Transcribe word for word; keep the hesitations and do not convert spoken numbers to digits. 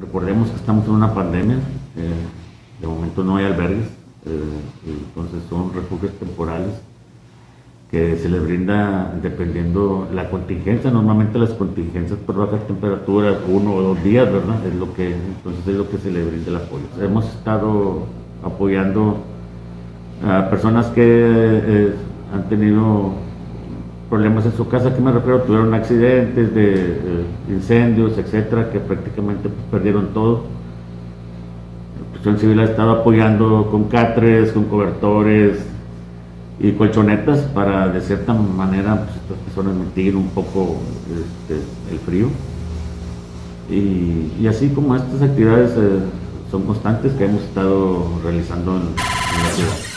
recordemos que estamos en una pandemia, eh, de momento no hay albergues, eh, entonces son refugios temporales que se les brinda dependiendo la contingencia. Normalmente las contingencias por bajas temperaturas, uno o dos días, ¿verdad? Es lo que, entonces es lo que se le brinda el apoyo. Hemos estado apoyando a personas que eh, han tenido problemas en su casa. ¿A qué me refiero? Tuvieron accidentes de eh, incendios, etcétera, que prácticamente pues, perdieron todo. La Protección Civil ha estado apoyando con catres, con cobertores y colchonetas para de cierta manera pues, estas personas mitiguen un poco este, el frío. Y, y así como estas actividades eh, son constantes que hemos estado realizando en, en la ciudad.